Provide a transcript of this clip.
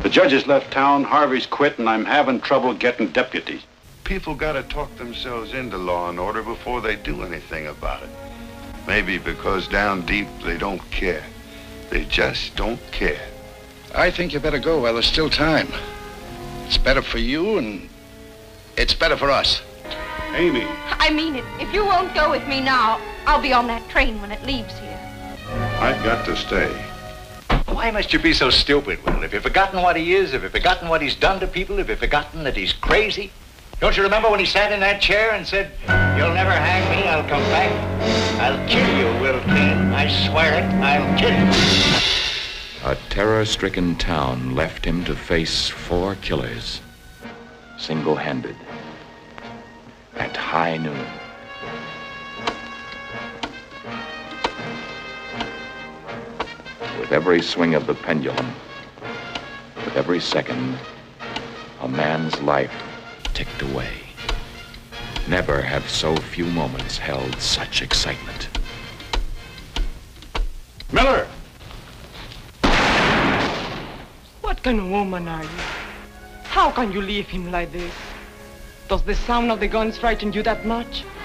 The judge has left town, Harvey's quit, and I'm having trouble getting deputies. People gotta talk themselves into law and order before they do anything about it. Maybe because down deep they don't care. They just don't care. I think you better go while there's still time. It's better for you and it's better for us. Amy. I mean it. If you won't go with me now, I'll be on that train when it leaves here. I've got to stay. Why must you be so stupid, Will? Have you forgotten what he is? Have you forgotten what he's done to people? Have you forgotten that he's crazy? Don't you remember when he sat in that chair and said, "You'll never hang me, I'll come back. I'll kill you, Will Kane. I swear it, I'll kill you." A terror-stricken town left him to face 4 killers, single-handed, at high noon. With every swing of the pendulum, with every second, a man's life ticked away. Never have so few moments held such excitement. Miller! What kind of woman are you? How can you leave him like this? Does the sound of the guns frighten you that much?